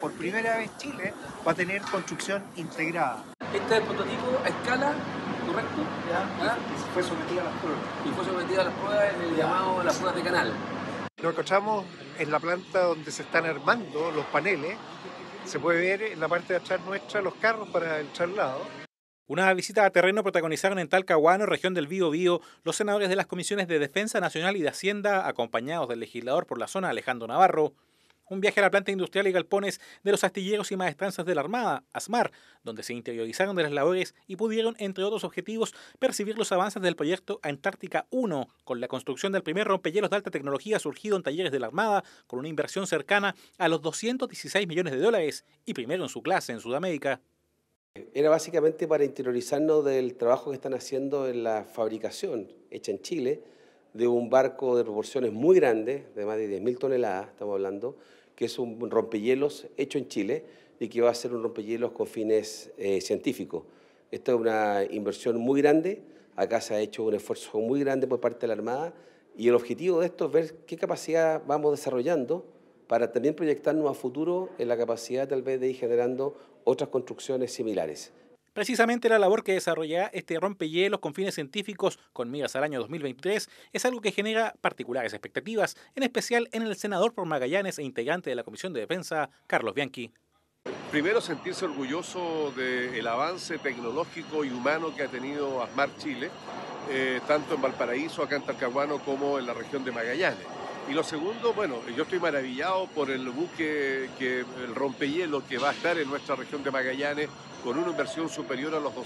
por primera vez Chile va a tener construcción integrada. Este es el prototipo a escala, ¿correcto? ¿Ya? Y fue sometida a las pruebas. Y fue sometida a las pruebas en el llamado las pruebas de canal. Nos encontramos en la planta donde se están armando los paneles. Se puede ver en la parte de atrás nuestra los carros para el traslado. Una visita a terreno protagonizaron en Talcahuano, región del Biobío, los senadores de las comisiones de Defensa Nacional y de Hacienda, acompañados del legislador por la zona Alejandro Navarro. Un viaje a la planta industrial y galpones de los astilleros y maestranzas de la Armada, ASMAR, donde se interiorizaron de las labores y pudieron, entre otros objetivos, percibir los avances del proyecto Antártica 1, con la construcción del primer rompehielos de alta tecnología surgido en talleres de la Armada, con una inversión cercana a los 216 millones de dólares y primero en su clase en Sudamérica. Era básicamente para interiorizarnos del trabajo que están haciendo en la fabricación hecha en Chile de un barco de proporciones muy grandes, de más de 10.000 toneladas, estamos hablando, que es un rompehielos hecho en Chile y que va a ser un rompehielos con fines científicos. Esta es una inversión muy grande, acá se ha hecho un esfuerzo muy grande por parte de la Armada y el objetivo de esto es ver qué capacidad vamos desarrollando para también proyectarnos a futuro en la capacidad tal vez de ir generando otras construcciones similares. Precisamente la labor que desarrollará este rompehielos con fines científicos con miras al año 2023 es algo que genera particulares expectativas, en especial en el senador por Magallanes e integrante de la Comisión de Defensa, Carlos Bianchi. Primero, sentirse orgulloso del avance tecnológico y humano que ha tenido ASMAR Chile, tanto en Valparaíso, acá en Talcahuano, como en la región de Magallanes. Y lo segundo, bueno, yo estoy maravillado por el buque, el rompehielos que va a estar en nuestra región de Magallanes con una inversión superior a los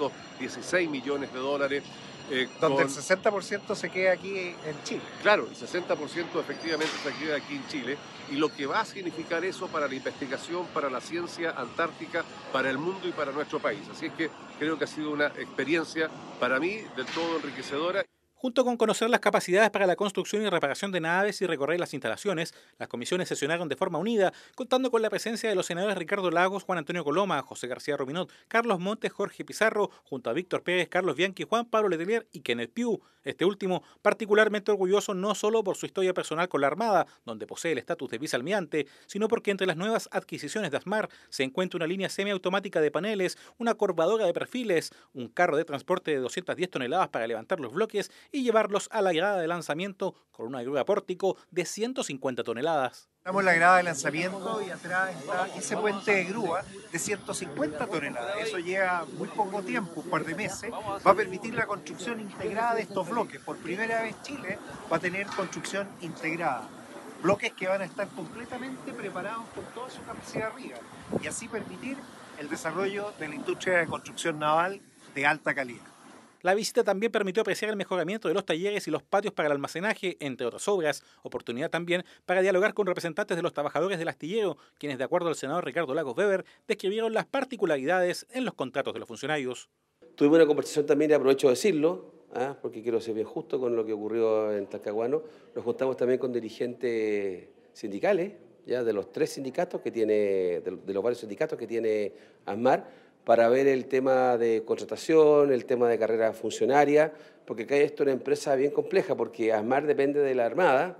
216 millones de dólares. Donde el 60% se queda aquí en Chile. Claro, el 60% efectivamente se queda aquí en Chile. Y lo que va a significar eso para la investigación, para la ciencia antártica, para el mundo y para nuestro país. Así es que creo que ha sido una experiencia para mí del todo enriquecedora. Junto con conocer las capacidades para la construcción y reparación de naves y recorrer las instalaciones, las comisiones sesionaron de forma unida, contando con la presencia de los senadores Ricardo Lagos, Juan Antonio Coloma, José García Rominot, Carlos Montes, Jorge Pizarro, junto a Víctor Pérez, Carlos Bianchi, Juan Pablo Letelier y Kenneth Pugh. Este último, particularmente orgulloso no solo por su historia personal con la Armada, donde posee el estatus de vicealmirante, sino porque entre las nuevas adquisiciones de ASMAR se encuentra una línea semiautomática de paneles, una curvadora de perfiles, un carro de transporte de 210 toneladas para levantar los bloques y llevarlos a la grada de lanzamiento con una grúa pórtico de 150 toneladas. Estamos en la grada de lanzamiento y atrás está ese puente de grúa de 150 toneladas. Eso lleva muy poco tiempo, un par de meses. Va a permitir la construcción integrada de estos bloques. Por primera vez Chile va a tener construcción integrada. Bloques que van a estar completamente preparados con toda su capacidad arriba. Y así permitir el desarrollo de la industria de construcción naval de alta calidad. La visita también permitió apreciar el mejoramiento de los talleres y los patios para el almacenaje, entre otras obras, oportunidad también para dialogar con representantes de los trabajadores del astillero, quienes de acuerdo al senador Ricardo Lagos Weber, describieron las particularidades en los contratos de los funcionarios. Tuvimos una conversación también, y aprovecho de decirlo, porque quiero ser bien justo con lo que ocurrió en Talcahuano. Nos juntamos también con dirigentes sindicales, ya de los tres sindicatos que tiene, de los varios sindicatos que tiene ASMAR, para ver el tema de contratación, el tema de carrera funcionaria, porque acá esto es una empresa bien compleja, porque ASMAR depende de la Armada,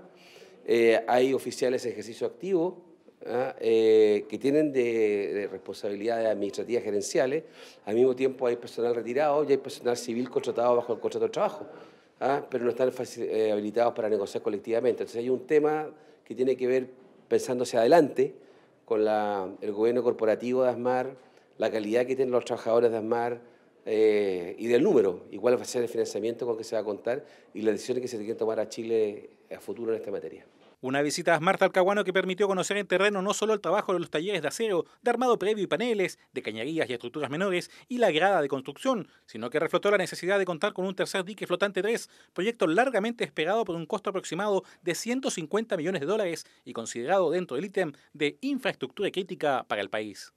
hay oficiales en ejercicio activo que tienen de responsabilidades administrativas gerenciales, al mismo tiempo hay personal retirado y hay personal civil contratado bajo el contrato de trabajo, pero no están habilitados para negociar colectivamente. Entonces hay un tema que tiene que ver, pensando hacia adelante, con el gobierno corporativo de ASMAR, la calidad que tienen los trabajadores de ASMAR y del número, igual va a ser el financiamiento con que se va a contar y las decisiones que se tienen que tomar a Chile a futuro en esta materia. Una visita a ASMAR Talcahuano que permitió conocer en terreno no solo el trabajo de los talleres de acero, de armado previo y paneles, de cañerías y estructuras menores y la grada de construcción, sino que reflotó la necesidad de contar con un tercer dique flotante 3, proyecto largamente esperado por un costo aproximado de 150 millones de dólares y considerado dentro del ítem de infraestructura crítica para el país.